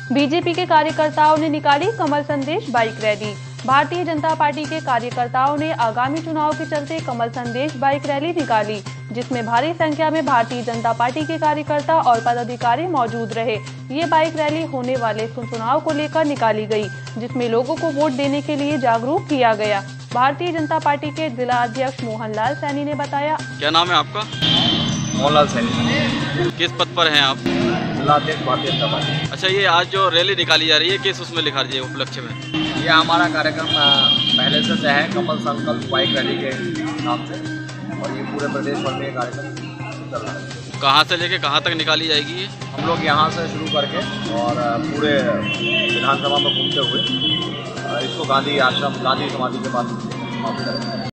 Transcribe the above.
BJP के कार्यकर्ताओं ने निकाली कमल संदेश bike rally. Bharatiya Janata party के कार्यकर्ताओं ने आगामी चुनाव के चलते कमल संदेश बाइक रैली निकाली, जिसमें भारी संख्या में भारतीय जनता पार्टी के कार्यकर्ता और पदाधिकारी मौजूद रहे। ये बाइक रैली होने वाले चुनाव को लेकर निकाली गई, जिसमें लोगों को वोट देने के लिए जागरूक किया गया। भारतीय जनता पार्टी के जिला अध्यक्ष मोहनलाल सैनी ने बताया। क्या नाम है आपका? मोहनलाल सैनी। किस पद पर हैं आप? जिला अध्यक्ष भारतीय जनता पार्टी। अच्छा, ये आज जो रैली निकाली जा रही है किस उसमें लिखा रही है उपलक्ष्य में? ये हमारा कार्यक्रम पहले से तय है, कमल संकल्प बाइक रैली के नाम से, और ये पूरे प्रदेश भर में कार्यक्रम चल रहा है। कहाँ से लेके कहाँ तक निकाली जाएगी ये? हम लोग यहाँ से शुरू करके और पूरे विधानसभा में घूमते हुए इसको गांधी आश्रम, गांधी समाधि के पास समाप्त करेंगे।